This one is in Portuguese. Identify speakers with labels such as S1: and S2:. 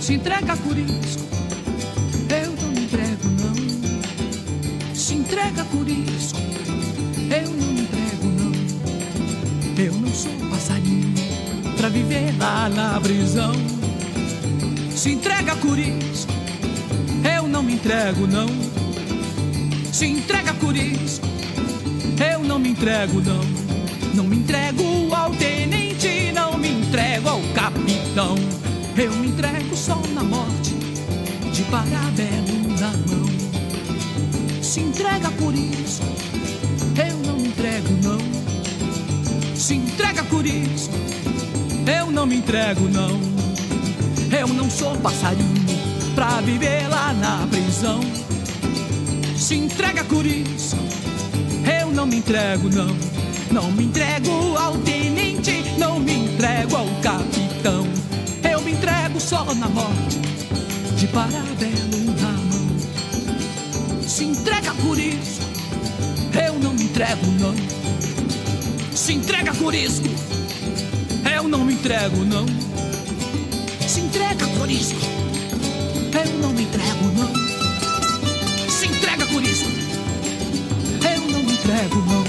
S1: Se entrega, Corisco, eu não me entrego, não. Se entrega, Corisco, eu não me entrego, não. Eu não sou passarinho pra viver lá na prisão. Se entrega, Corisco, eu não me entrego, não. Se entrega, Corisco, eu não me entrego, não. Não me entrego ao tenente, não me entrego ao capitão. Eu me entrego só na morte, de parabelo na mão. Se entrega, Corisco, eu não me entrego, não. Se entrega, Corisco, eu não me entrego, não. Eu não sou passarinho pra viver lá na prisão. Se entrega, Corisco, eu não me entrego, não. Não me entrego ao tenente, não me entrego ao capitão. Eu me entrego só na morte, de parabelo na mão. Se entrega, Corisco, eu não me entrego, não. Se entrega, Corisco, eu não me entrego, não. Se entrega, Corisco, eu não me entrego, não. Se entrega, Corisco, eu não me entrego, não.